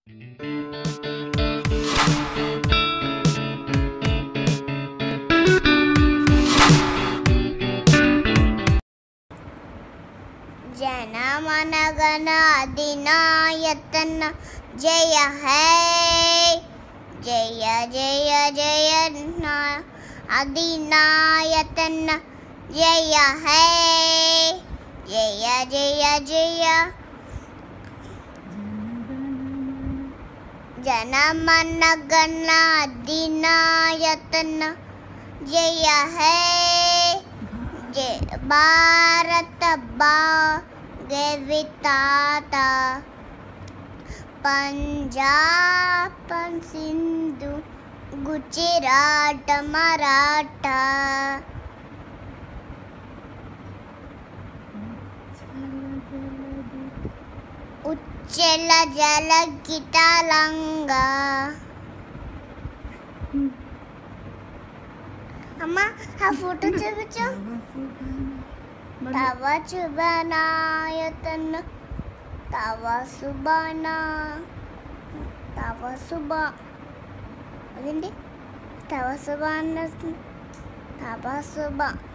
जनगण मन अधिनायतन जय है, जय जय जय अधिनायतन जय है, जय जय जय जनगण मन अधिनायतन जय है, जय भारत भाग्य विधाता पंजाब सिंधु गुजरात मराठा उच्चल जल गिटालंगा। अम्मा हाँ फोटो చూపించు। तव शुभनायतन तव सुबना तव शुभ अदेंटी तव शुभ तव शुभ